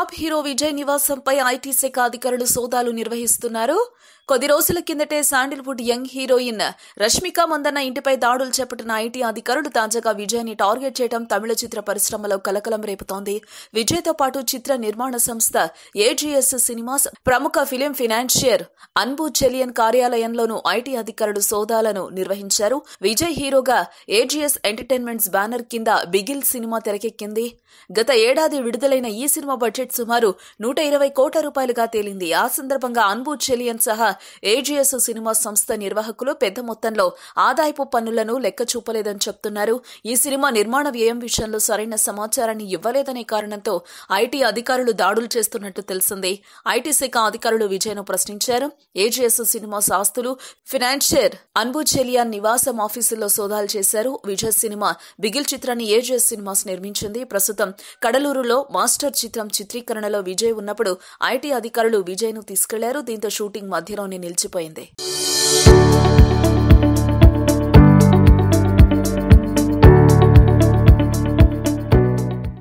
Top hero Vijay నివాసంపై IT శాఖ అధికారులు సోదాలు నిర్వహిస్తున్నారు. కొద్ది రోజుల కిందటే శాండిల్వుడ్ యంగ్ హీరోయిన్ రష్మిక మందన్న ఇంటిపై దాడులు చేపట్టిన ఐటీ అధికారులు తాజాగా విజయ్ ని టార్గెట్ చేయడం తమిళ చిత్ర పరిశ్రమలో కలకలం రేపుతోంది. విజయ్ తో పాటు చిత్ర నిర్మాణ సంస్థ ఏజీఎస్ సినిమాస్ ప్రముఖ ఫిలిం ఫైనాన్షియర్ అన్బు చెలియన్ కార్యాలయంలోనూ ఐటీ అధికారులు సోదాలను నిర్వహించారు. విజయ్ హీరోగా ఏజీఎస్ ఎంటర్టైన్మెంట్స్ బ్యానర్ కింద బిగిల్ సినిమా తెరకెక్కింది. గత ఏడాది విడుదలైన ఈ సినిమా బడ్జెట్ సుమారు 120 కోట్ల రూపాయలుగా తేలింది. ఆ సందర్భంగా అన్బు చెలియన్ సహా ఏజీఎస్ సినిమా సంస్థ నిర్వాహకులు పెద్ద మొత్తంలో ఆదాయపు పన్నులను లెక్క చూపలేదని చెప్తున్నారు. ఈ సినిమా నిర్మాణ వ్యయం విషయంలో సరైన సమాచారాన్ని ఇవ్వలేదనే కారణంతో ఐటీ అధికారులు దాడులు చేస్తున్నట్టు తెలిసింది. ఐటీ శాఖ అధికారులు విజయ్ను ప్రశ్నించారు. ఏజీఎస్ సినిమాస్ ఆస్తులు, ఫైనాన్షియర్ అన్బు చెలియన్ నివాసం ఆఫీసుల్లో సోదాలు చేశారు. విజయ్ సినిమా బిగిల్ చిత్రాన్ని ఏజీఎస్ సినిమాస్ నిర్మించింది. ప్రస్తుతం కడలూరులో మాస్టర్ చిత్రం చిత్రీకరణలో విజయ్ ఉన్నప్పుడు ఐటీ అధికారులు విజయ్ను తీసుకెళ్లారు. దీంతో షూటింగ్ మధ్యలోనే నిలిచిపోయింది.